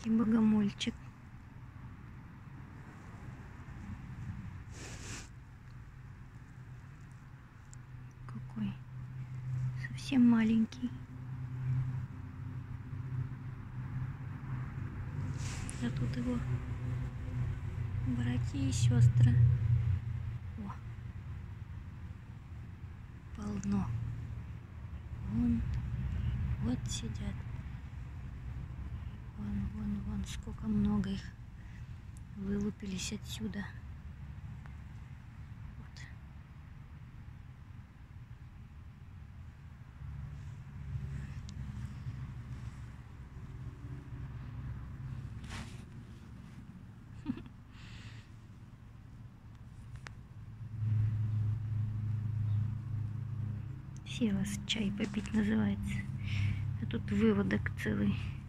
И богомольчик. Какой совсем маленький. А тут его братья и сестры. О, полно. Вон, вот сидят. Вон, сколько много их вылупились отсюда. Вот. Села чай попить называется. А тут выводок целый.